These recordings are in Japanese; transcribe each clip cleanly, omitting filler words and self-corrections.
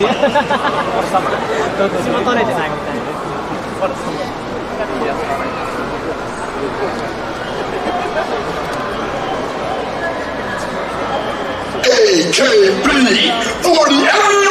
どっちも取れてないみたいな。 AKB48!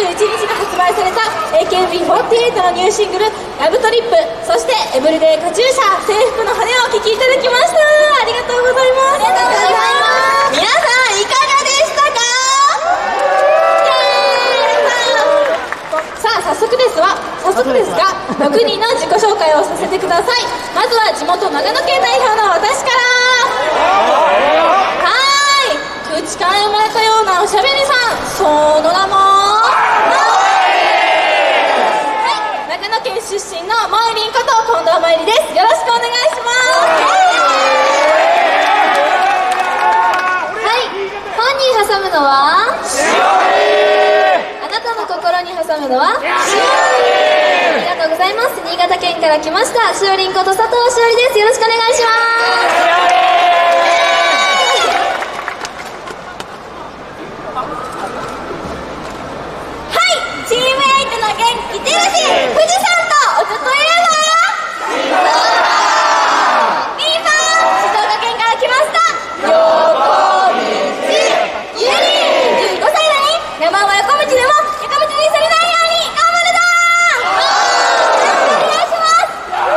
31日に発売された AKB48 のニューシングル「ラブトリップ」、そして「エブリデイカチューシャ制服の羽」をお聴きいただきました。ありがとうございます。ありがとうございます。皆さんいかがでしたか？さあ早速ですが6人の自己紹介をさせてください。まずは地元長野県代表の私から。空地から生まれたようなおしゃべりさん、その名も長野県出身のまいりんこと近藤まいりです。よろしくお願いします。 パンに挟むのはあなたの心に挟むのはありがとうございます。新潟県から来ましたしおりんこと佐藤しおりです。よろしくお願いします。 チームエイトの元気印、富士山とおちょっといればビーバー、静岡県から来ました横道ゆりん、15歳だね。山は横道でも横道にされないように頑張るぞー。よろしくお願いします。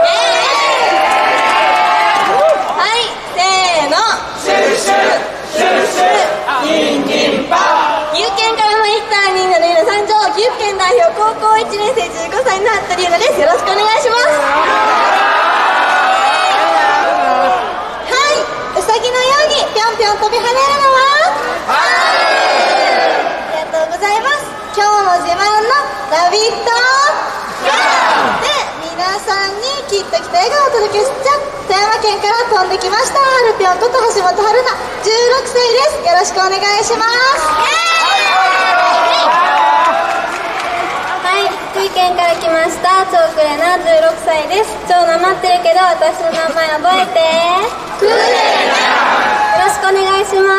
はい、せーの、シュシュシュシュニンニンパー。岐阜県から参った新潟のゆな参上、岐阜県代表高校1年生15歳の服部優奈です。よろしくお願いします。はい、うさぎのようにぴょんぴょん飛び跳ねるのはありがとうございます。今日の自慢のラビットで皆さんにきっときっと笑顔をお届けしちゃ富山県から飛んできましたはるぴょんこと橋本春菜16歳です。よろしくお願いします。 福井県から来ました超クレナ16歳です。超なまってるけど私の名前覚えてクレナ。よろしくお願いします。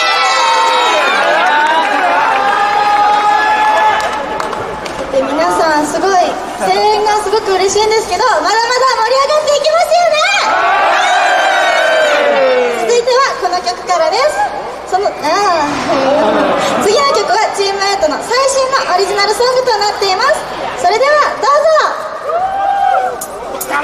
で皆さんすごい声援がすごく嬉しいんですけど、まだまだ盛り上がっていきますよね。続いてはこの曲からです。次の曲はチームエイトの最新のオリジナルソングとなっています。それではどうぞ。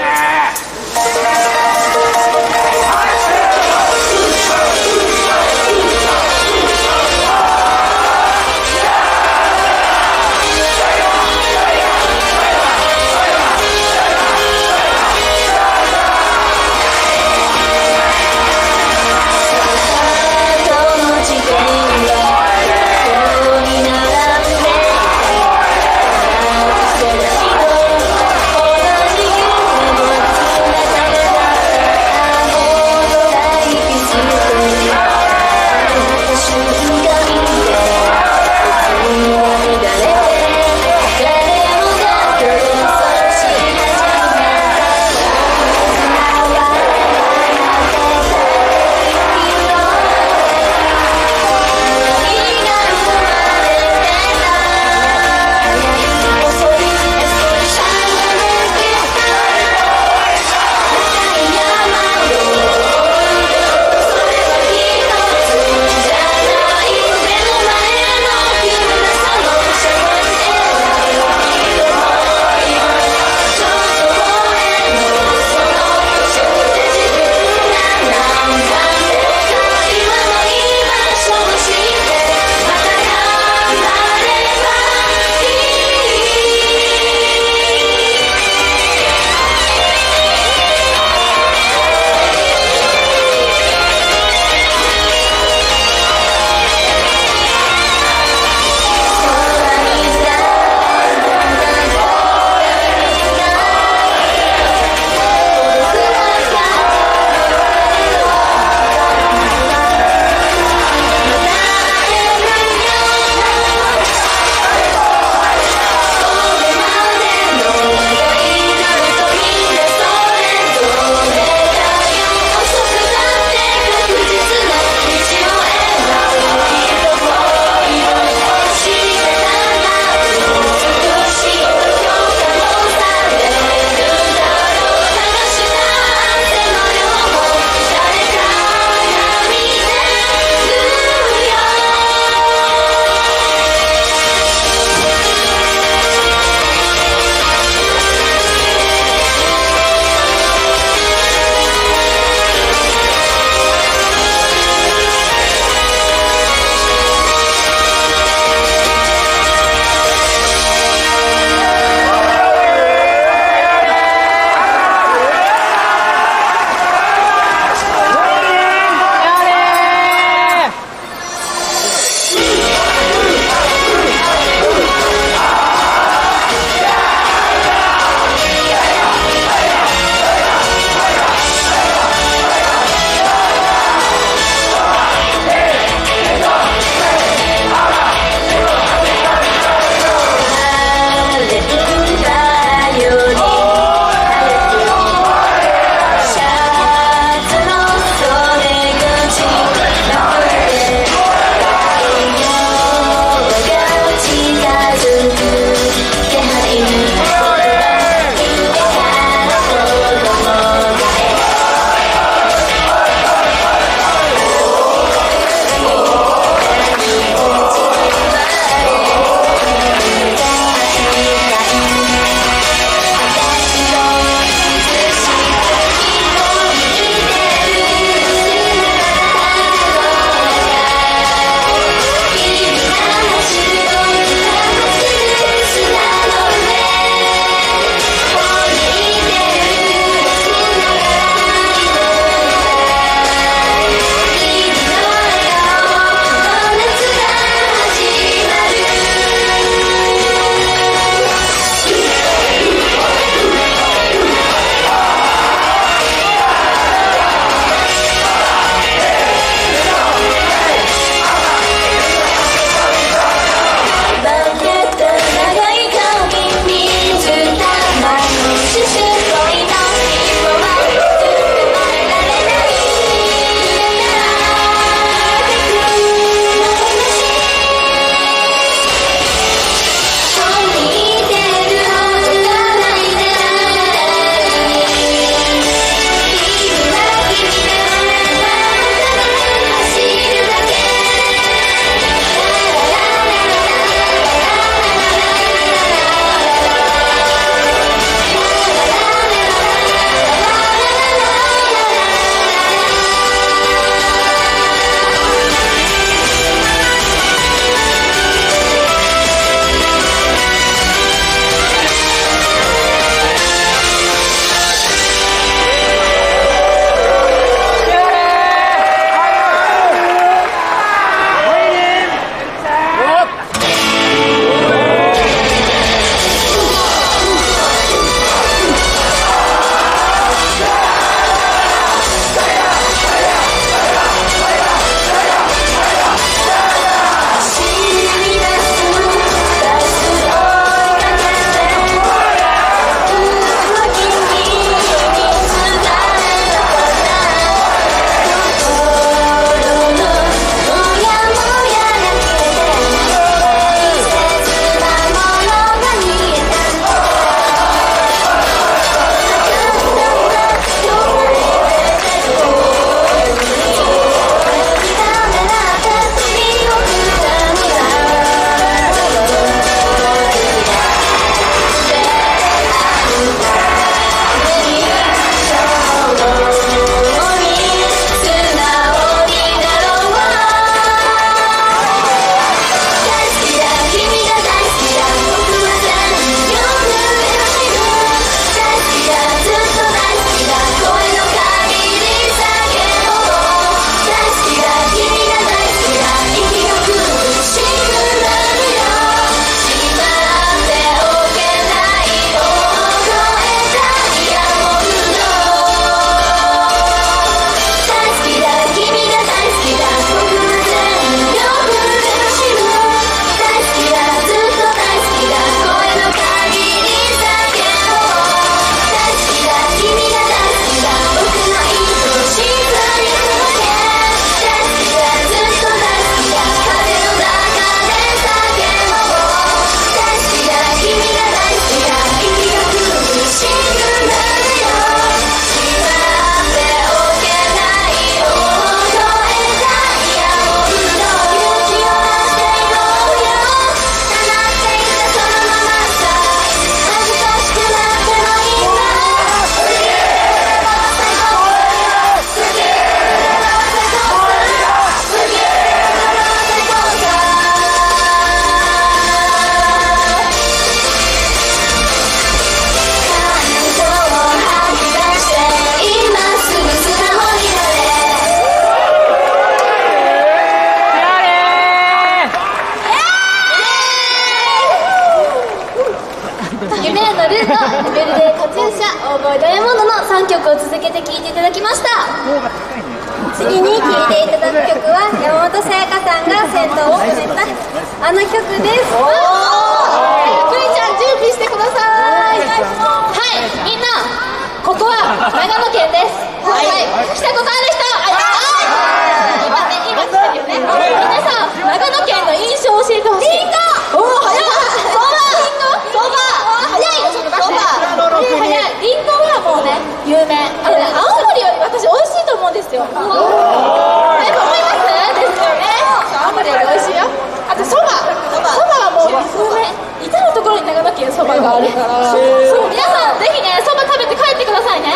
アのルート、エベルデカチューシャ、オーボーイダイヤモンドの3曲を続けて聴いていただきました。次に聴いていただく曲は山本さやかさんが先頭を務めたあの曲です。クリちゃん準備してください。はい、みんなここは長野県です。はい、来たことある人、今来てるよね。皆さん長野県の印象を教えてほしい。リンゴ。おお、早い。そば。早いよ、ちょっと待って。早い。リンゴはもうね有名。青森より私美味しいと思うんですよ。思いますですよね。青森より美味しいよ。あとそばはもう有名。至る所に長野県そばがあるから、そう皆さんぜひねそば食べて帰ってくださいね。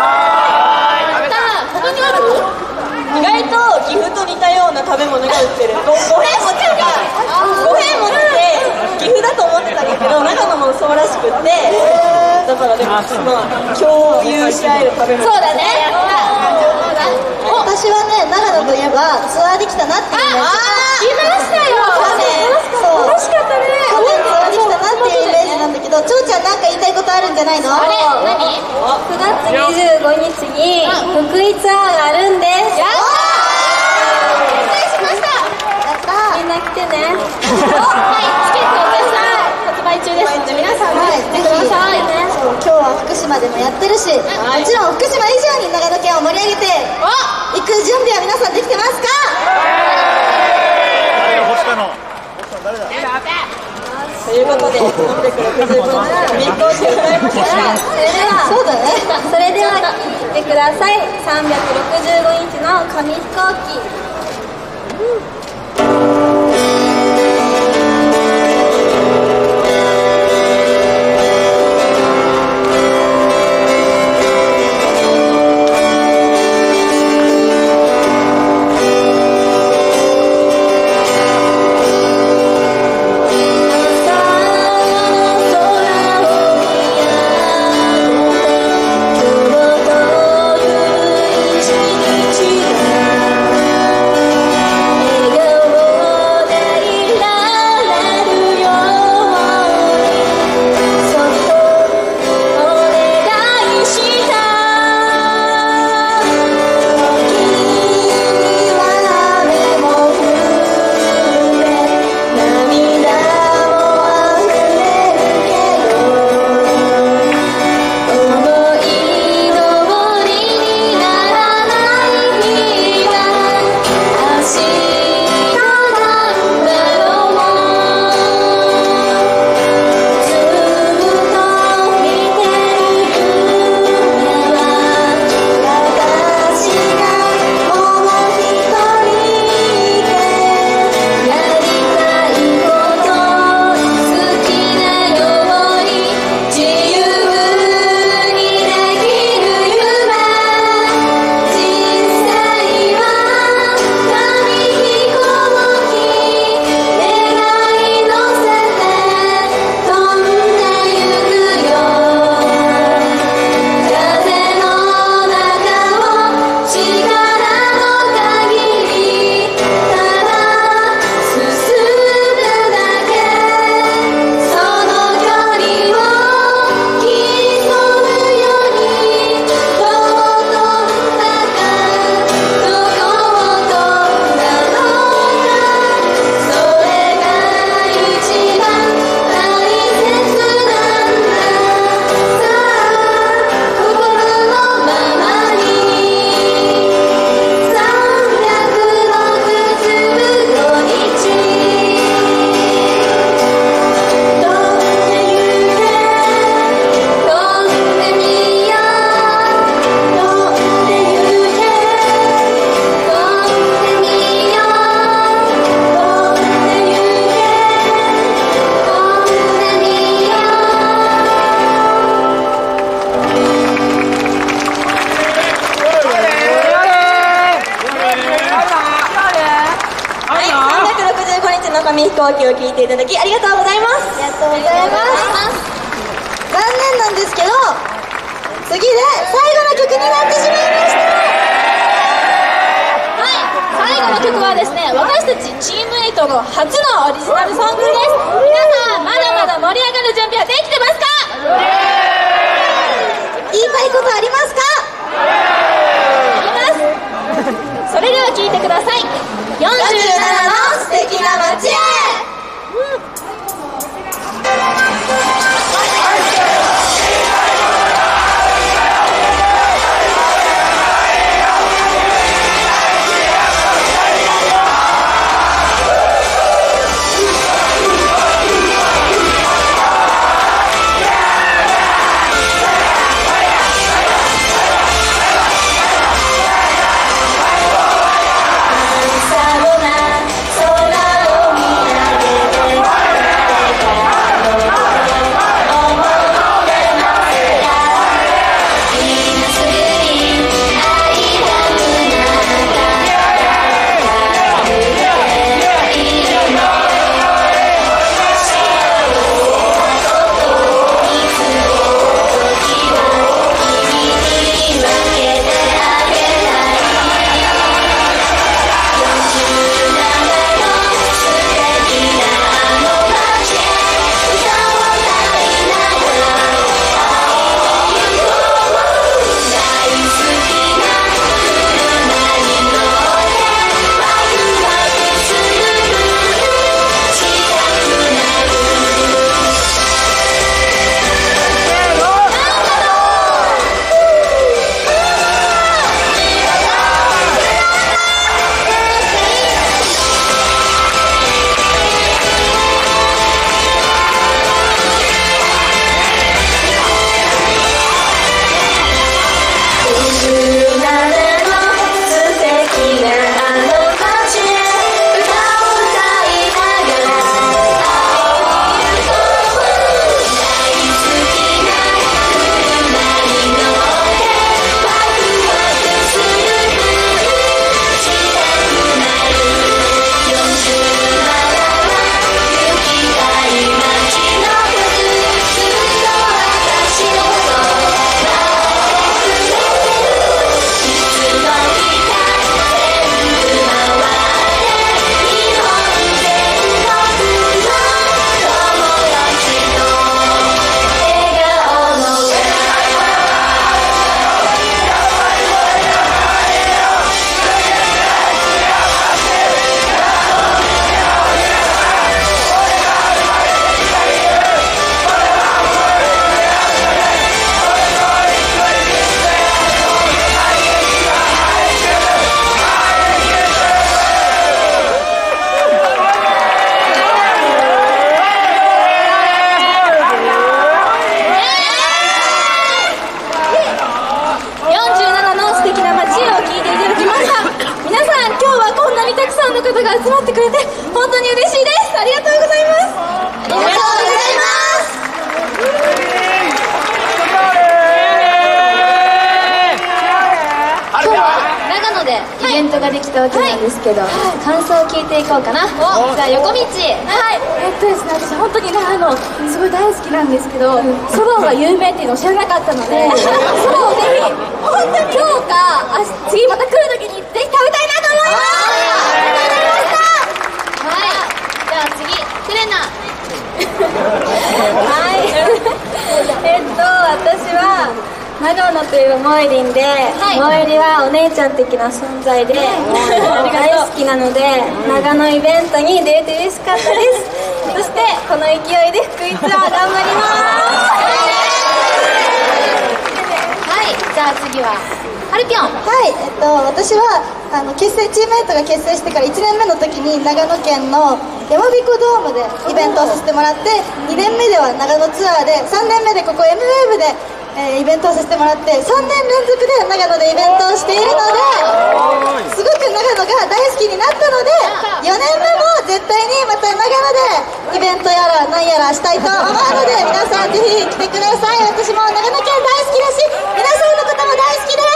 ここにある意外と岐阜と似たような食べ物が売ってる。五平餅って岐阜だと思ってたんだけど長野もそうらしくって、だからでも共有し合える食べ物。 そうだね。 私はね長野といえばツアーできたなっていうイメージ。 来ましたよ。楽しかったね。 去年ツアーできたなっていうイメージなんだけど、ちょうちゃんなんか言いたいことあるんじゃないの？ あれ何？9月25日に福井ツアーがあるんです。やったー。失礼しました。やったー。みんな来てね。はい、チケットを絶賛発売中ですので皆さんね来てくださいね。 今日は福島でもやってるし、もちろん福島以上に長野県を盛り上げて行く準備は皆さんできてますか？ということで、365日紙飛行機を歌いました。そうだね。 それでは聴いてください。365日の紙飛行機。 紙飛行機を聞いていただきありがとうございます。 ありがとうございます。 残念なんですけど次で最後の曲になってしまいました。 はい、最後の曲はですね、私たちチームエイトの初のオリジナルソングです。皆さんまだまだ盛り上がる準備はできてますか？ ったわけなんですけど、感想を聞いていこうかな。じゃあ横道。 はい、ですね、私本当に長野すごい大好きなんですけど、そばが有名っていうのを知らなかったので、そばをぜひ本当に今日か次また来る時にぜひ食べたいなと思います。 はい、じゃあ次クレナ。 はい、私は長野といえばモイリンで、モイリはお姉ちゃん的な存在で大好きなので、長野イベントに出れて嬉しかったです。そしてこの勢いで福井ツアー頑張ります。 はい、じゃあ次ははるぴょん。 はい、私はチームメイトが結成してから1年目の時に長野県のやまびこドームでイベントをさせてもらって、2年目では長野ツアーで、3年目でここ M ウェーブで、イベントをさせてもらって、3年連続で長野でイベントをしているので、すごく長野が大好きになったので、4年目も絶対にまた長野でイベントやら何やらしたいと思うので、皆さんぜひ来てください。私も長野県大好きだし、皆さんのことも大好きです。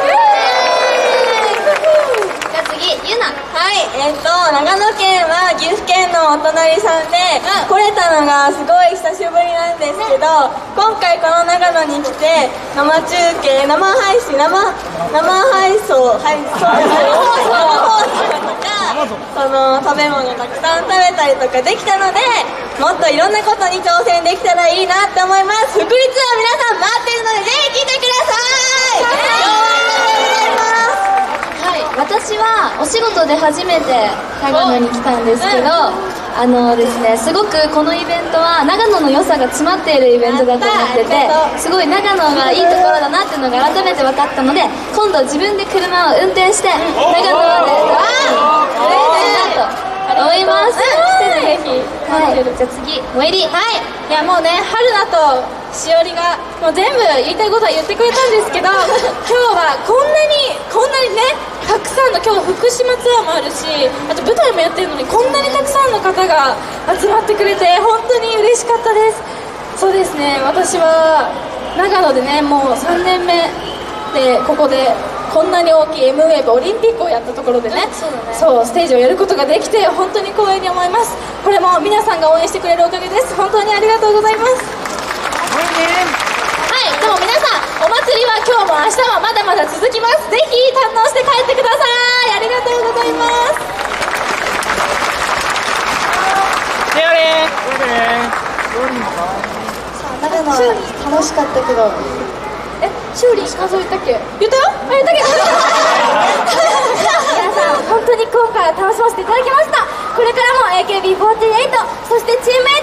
じゃあ次ゆな。 はい、長野県は岐阜県のお隣さんで、来れたのがすごい久しぶりなんですけど、今回この長野に来て生中継、生配送とか、その食べ物たくさん食べたりとかできたので、もっといろんなことに挑戦できたらいいなって思います。福井ツアー皆さん待ってるのでぜひ来てください。 はい、私はお仕事で初めて長野に来たんですけど、ですね、すごくこのイベントは長野の良さが詰まっているイベントだと思ってて、すごい長野がいいところだなっていうのが改めて分かったので、今度自分で車を運転して長野まで行きたいなと思います。 ぜひ。 はい、じゃあ次萌えり。 はい、いやもうね、春菜としおりがもう全部言いたいことは言ってくれたんですけど、今日はこんなにね、たくさんの、今日福島ツアーもあるし、あと舞台もやってるのにこんなにたくさんの方が集まってくれて本当に嬉しかったです。そうですね、私は長野でね、もう3年目でここでこんなに大きい M ウェーブオリンピックをやったところでね、そうステージをやることができて本当に光栄に思います。これも皆さんが応援してくれるおかげです。本当にありがとうございます。はい、でも皆さん、お祭りは今日も明日もまだまだ続きます。ぜひ堪能して帰ってください。ありがとうございます。 長野楽しかったけど、 しおり感想言ったっけ？言ったよ？言ったっけ？皆さん本当に今回は楽しませていただきました。これからも AKB48、そしてチームメイト